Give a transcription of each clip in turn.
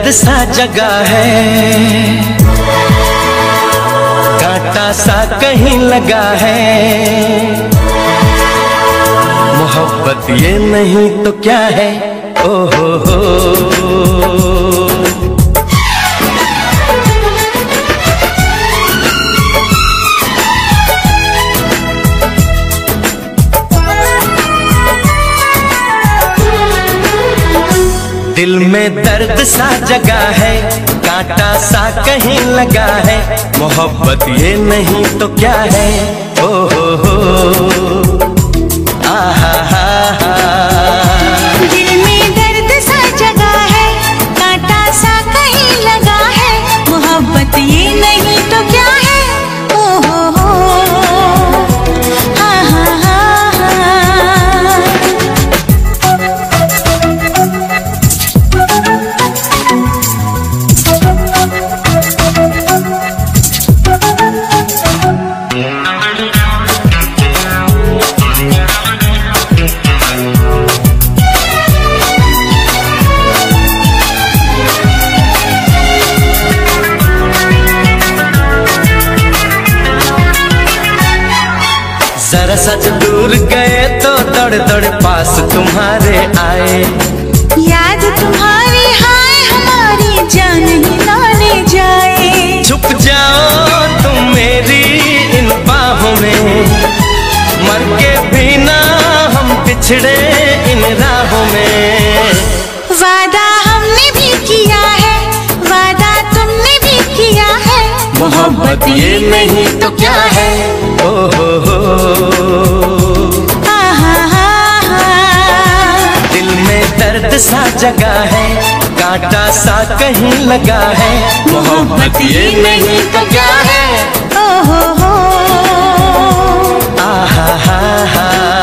सा जगह है, कांटा सा कहीं लगा है। मोहब्बत ये नहीं तो क्या है, ओ हो। दिल में दर्द सा जगा है, कांटा सा कहीं लगा है। मोहब्बत ये नहीं तो क्या है, ओ हो आहा हा हा। दिल में दर्द सा जगा है, कांटा सा कहीं लगा है। मोहब्बत ये नहीं तो क्या है, ओ हो आहा हा हा। जरा सच दूर गए तो दौड़ दौड़ पास तुम्हारे आए। याद तुम्हारी हाय हमारी जान ही ना ले जाए। छुप जाओ तुम मेरी इन बाहों में, मर के भी ना हम पिछड़े इन राहों में। वादा हमने भी किया है, वादा तुमने भी किया है। मोहब्बत ये नहीं तो क्या है, ओ हो आहा हा हा। दिल में दर्द सा जगा है, कांटा सा कहीं लगा है। मोहब्बत ये नहीं तो क्या है, ओ हो आहा हा हा।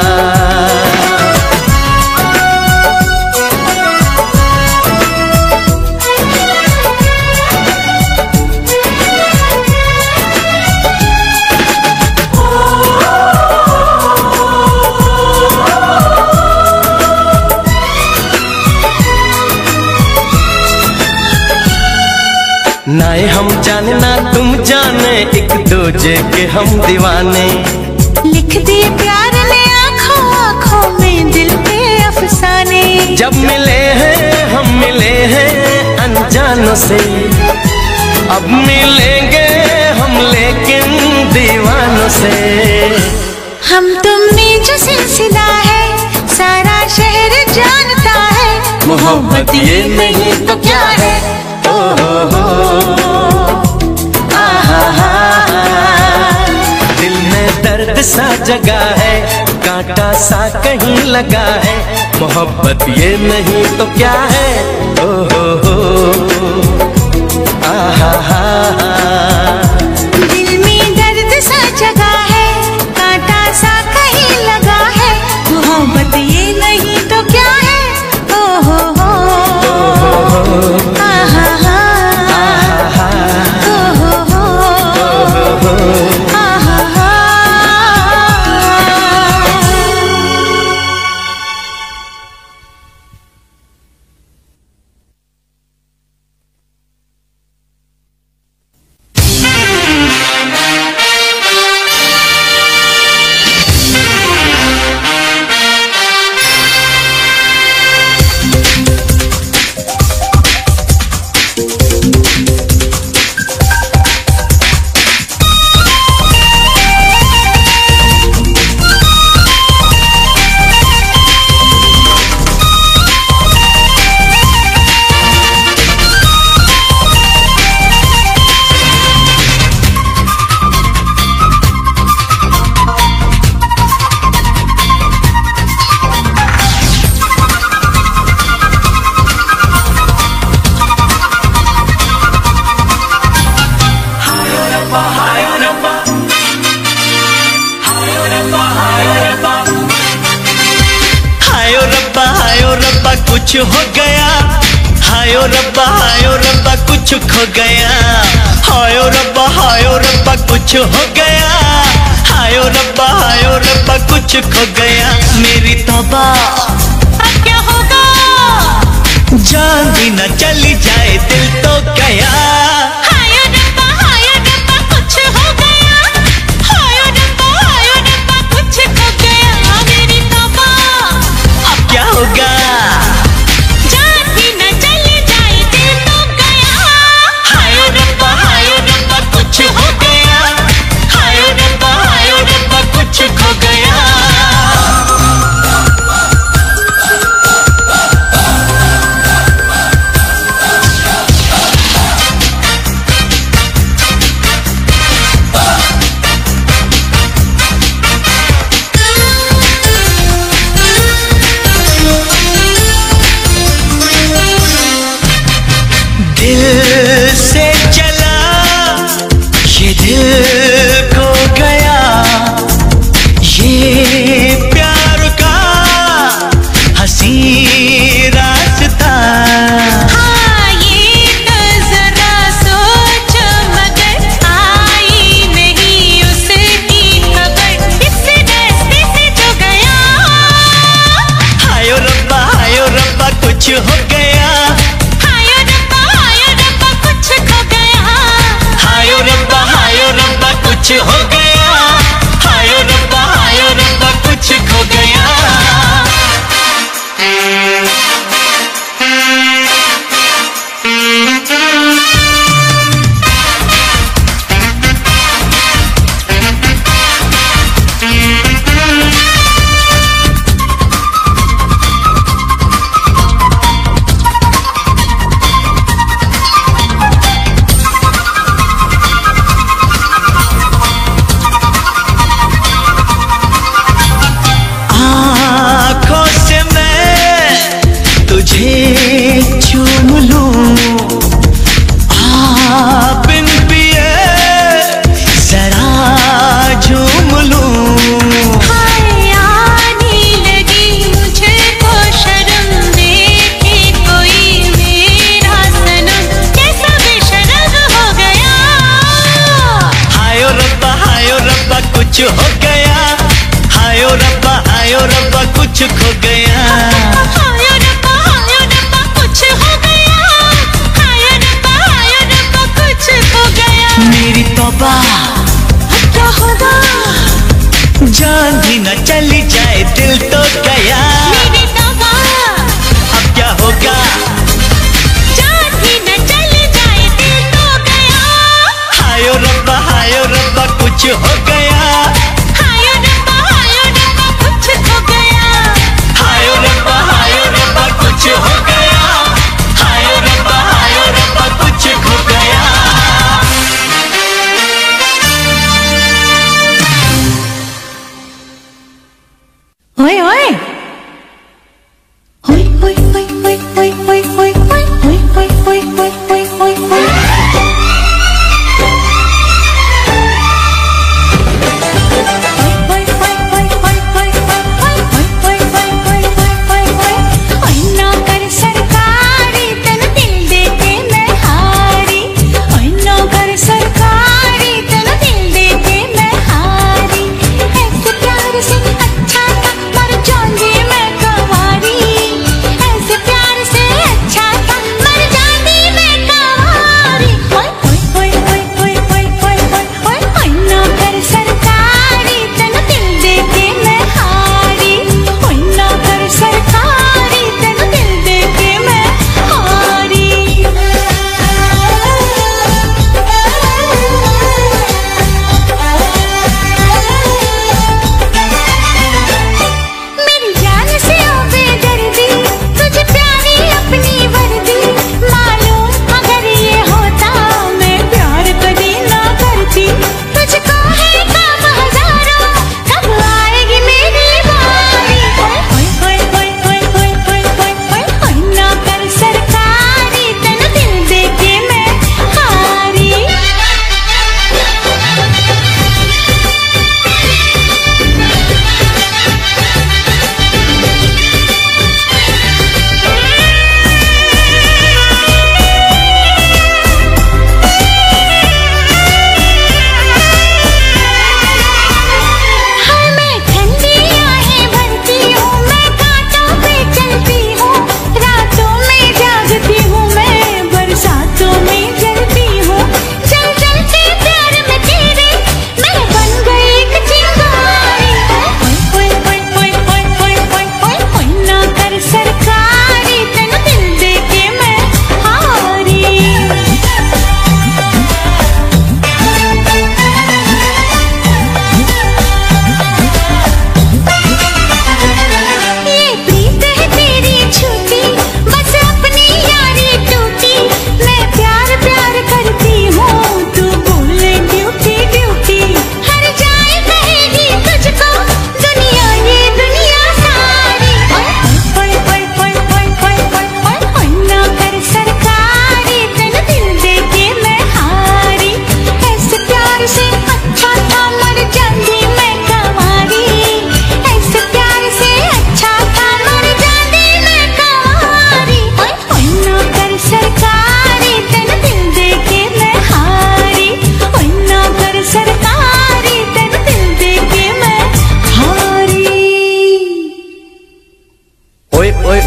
ना हम जाने ना तुम जाने, एक दूजे के हम दीवाने। लिख दिए प्यार ने आँखों आँखों में दिल पे अफसाने। जब मिले हैं हम मिले हैं अनजानों से, अब मिलेंगे हम लेकिन दीवानों से। हम तुम में जो सिलसिला है, सारा शहर जानता है। मोहब्बत ये नहीं तो क्या है, ओ हो आहा हा हा। दिल में दर्द सा जगा है, कांटा सा कहीं लगा है। मोहब्बत ये नहीं तो क्या है, ओ हो आहा हा हा। दिल में दर्द सा जगा है, कांटा सा कहीं लगा है। मोहब्बत ये नहीं तो क्या है, ओ हो आहा हा हा, ओ हो आहा हा। कुछ हो गया, हायो रब्बा कुछ खो गया। हायो रब्बा कुछ हो गया, हायो रब्बा कुछ खो गया। मेरी तौबा अब क्या होगा, जान भी न चली जाए दिल तो गया। हाय रब्बा कुछ हो गया। हाय रब्बा कुछ हो गया। मेरी तौबा अब क्या होगा? जान भी न चली जाए दिल तो गया। हाय रब्बा कुछ हो गया। हाय रब्बा कुछ खो गया। दिल से चला ये दिल खो गया। ये प्यार का हंसी रास्ता। हाँ ये तो जरा सोच मगर आई नहीं उसकी खबर। इस रास्ते से जो गया। हाय रब्बा कुछ हो गया। हाय रब्बा कुछ खो गया। हाय रब्बा कुछ हो गया। हाय रब्बा कुछ खो गया। आँखों से मैं तुझे चूम लूं। बिन पिए जरा झूम लूं। हाय आने लगी मुझको शर्म। देखे कोई मेरा सनम कैसा बेशर्म हो गया। हाय रब्बा कुछ हो गया। हाय रब्बा कुछ खो गया। हाय रब्बा कुछ हो गया। हाय रब्बा कुछ हो गया। मेरी तौबा अब क्या होगा? जान भी न चली जाए दिल तो गया। मेरी तौबा अब क्या होगा? जान भी न चली जाए दिल तो गया। हाय रब्बा कुछ हो गया। हाय रब्बा कुछ हो गया। हाय रब्बा कुछ हो गया। हाय रब्बा कुछ खो गया। ओए ओए ओए ओए ओए ओए ओए ओए ओए ओए ओए ओए ओए ऐसे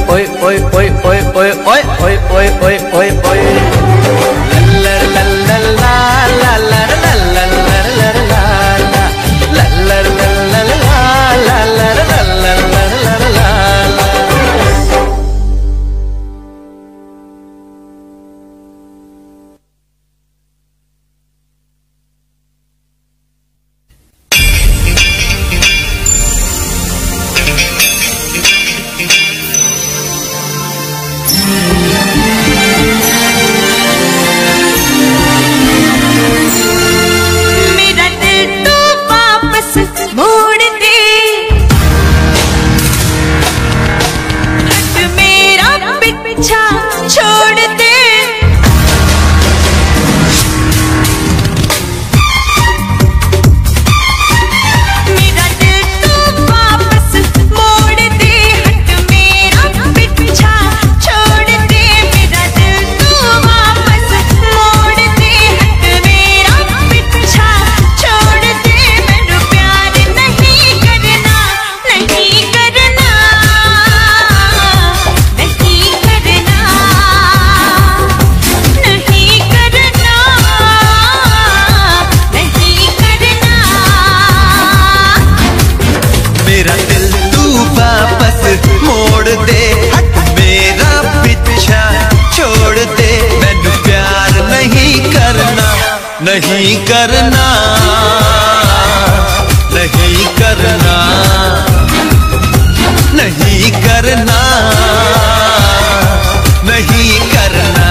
ओए ओए ओए ओए ओए ओए ओए ओए ओए ओए ओए लल्लर लल्लर ला ला ला ला ला ला ला ला लल्लर लल्लर ला ला ला ला ला ला ला। नहीं करना, नहीं करना, नहीं करना, नहीं करना।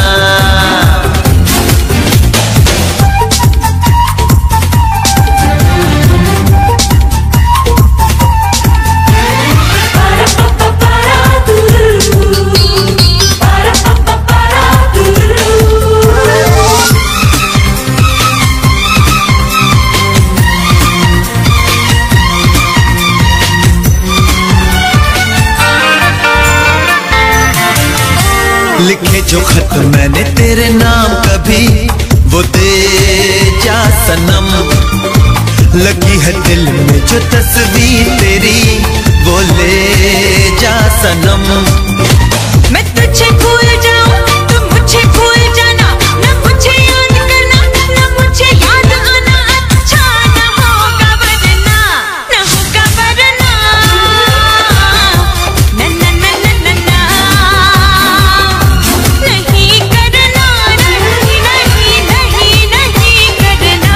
लिखे जो खत मैंने तेरे नाम कभी वो दे जा सनम, लगी है दिल में जो तस्वीर तेरी वो ले जा सनम। मैं तुझे भूल जाऊं तुम मुझे भूल जाना, न मुझे याद करना न मुझे याद आना, अच्छा न होगा वरना, न होगा वरना, न न न न न न, नहीं करना, नहीं नहीं नहीं नहीं करना।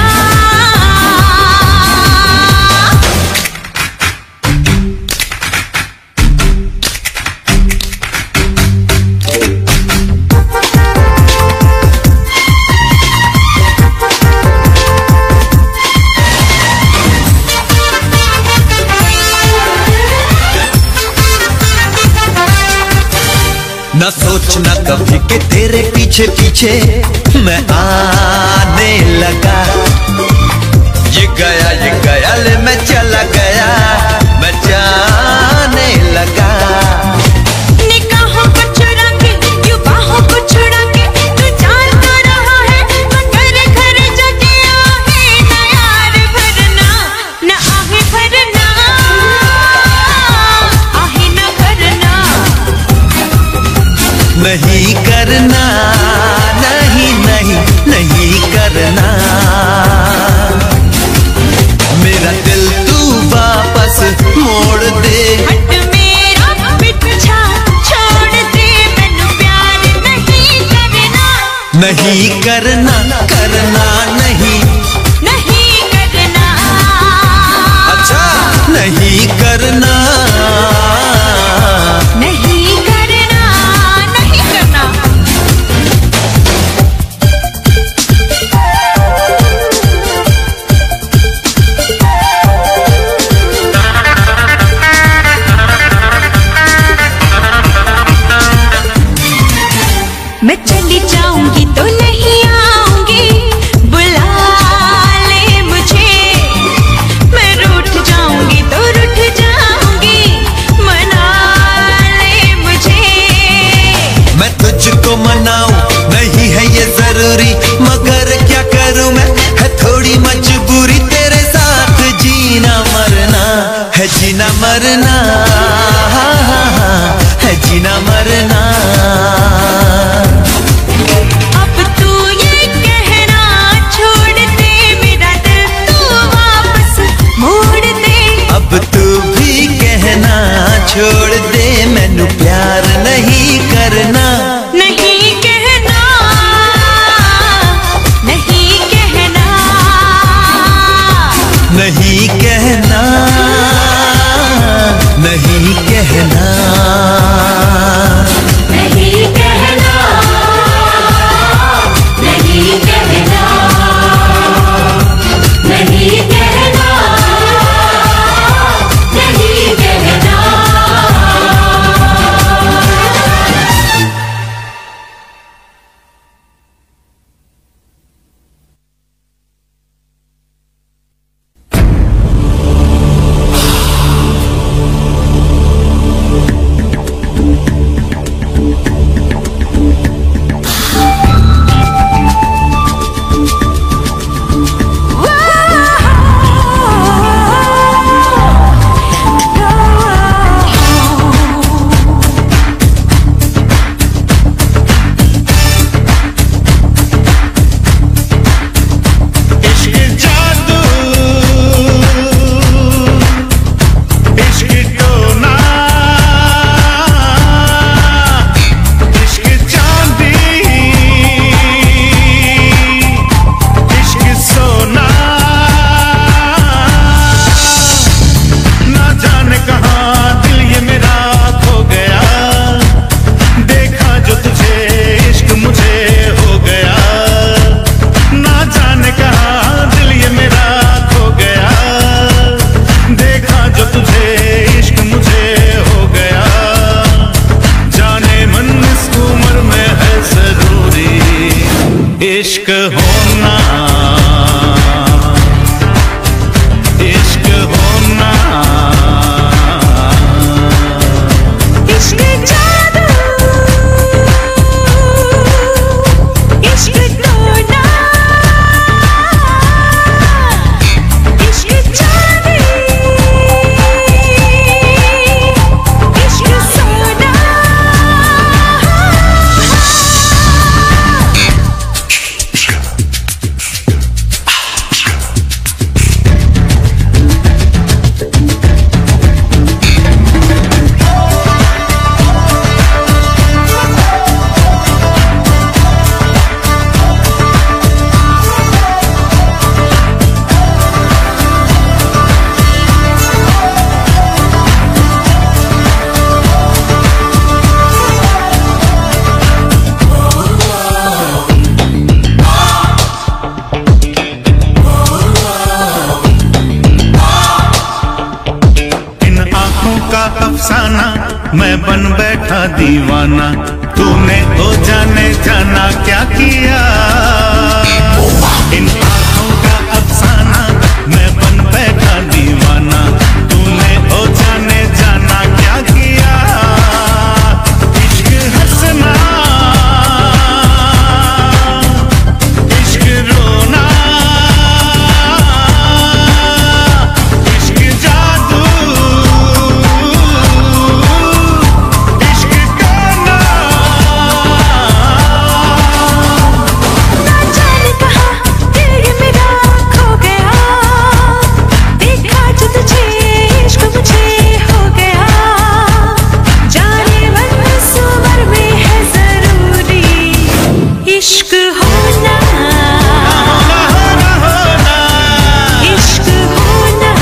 न सोचना कभी कि तेरे पीछे पीछे मैं आने लगा, ये गया ले मैं चला गया, मैं जाने लगा। निगाहों को चुरा के यूं बाहों को छुड़ा के तू जानता रहा है, मगर घर जाके आहे न यार भरना, न आहे भरना, आहे न भरना। नहीं करना, नहीं नहीं नहीं करना, मेरा दिल तू वापस मोड़ दे। हट मेरा पीछा छोड़ दे, मैनू प्यार नहीं करना, नहीं करना, करना नहीं, नहीं करना। अच्छा नहीं करना, नहीं करना, नहीं करना। मैं चली जाऊंगी तो नहीं आऊंगी, मैं बन बैठा दीवाना, तूने ओ जाने जाना क्या किया। इन आँखों का अफसाना, मैं बन बैठा दीवाना, तूने ओ जाने जाना क्या किया। इश्क हंसना, इश्क रोना, इश्क जादू, इश्क गाना। ना जाने कहाँ दिल ये मेरा खो गया, देखा जो तुझे इश्क मुझे हो गया। जाने मन इस उम्र में है जरूरी इश्क होना, इश्क होना।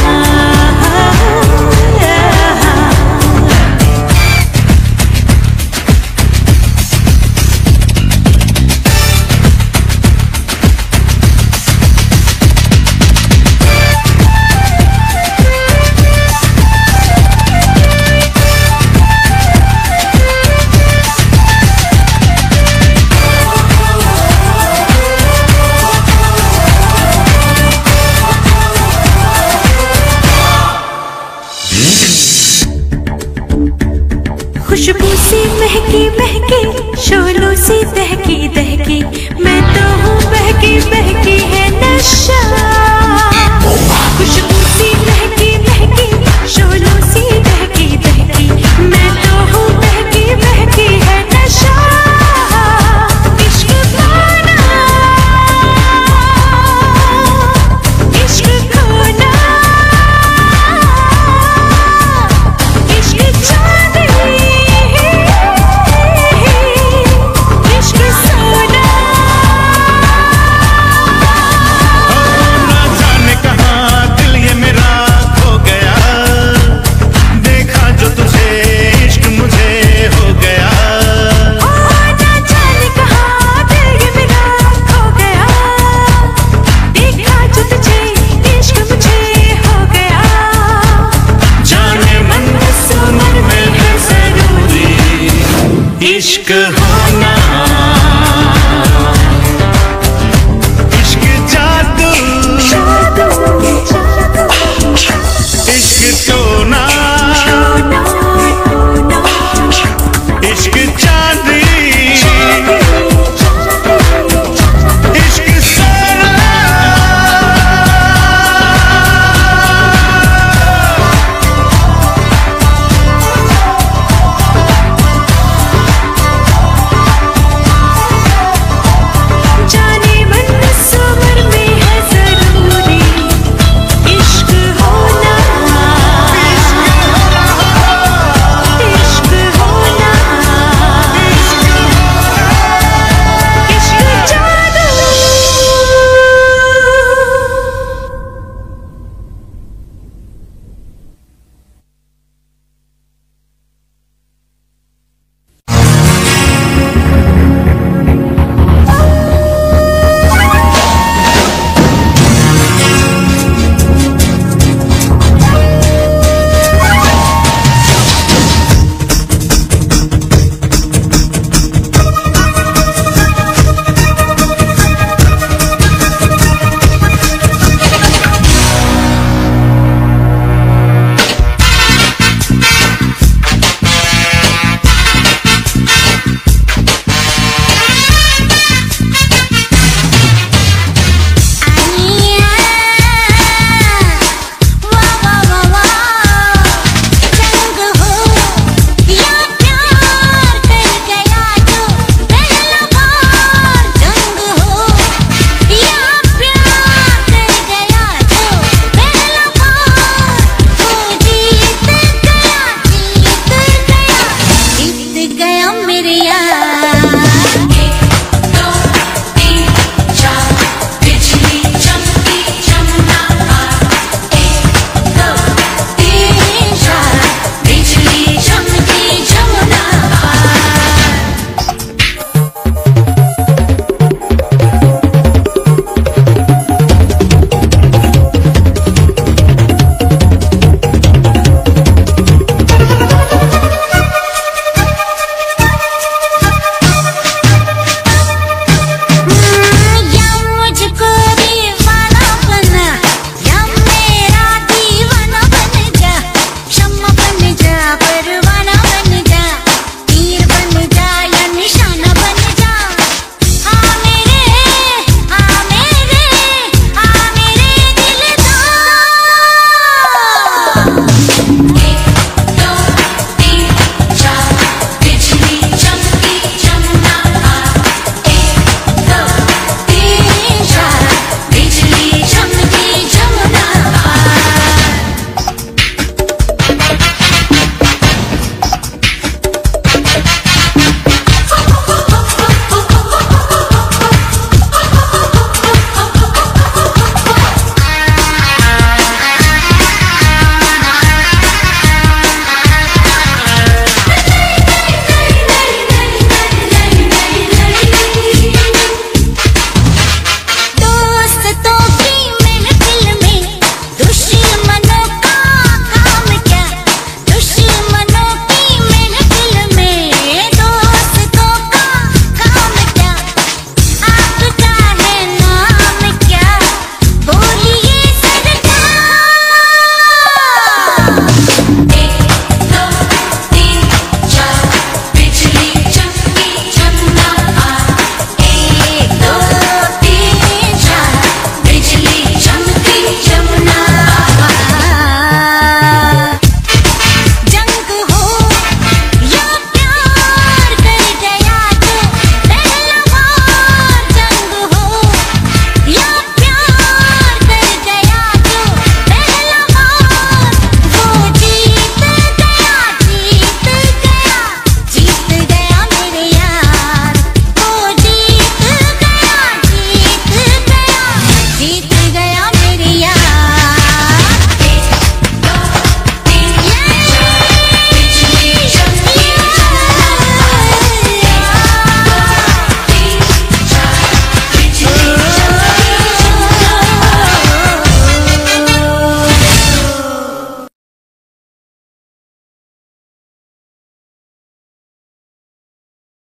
खुशबू सी महकी महकी, शोलों सी दहकी दहकी, मैं तो हूँ बहकी बहकी है नशा। खुशबू सी महकी महकी, शोलों सी दहकी दहकी, मैं तो हूँ बहकी बहकी है नशा। इश्क पाना, इश्क खोना, इश्क चांदनी, इश्क सोना। ना जाने कहाँ दिल ये मेरा खो गया, देखा जो तुझे इश्क मुझे हो गया। ना जाने कहाँ दिल ये मेरा खो गया, देखा जो तुझे इश्क मुझे हो गया। जाने मन इस उम्र में है जरूरी इश्क होना।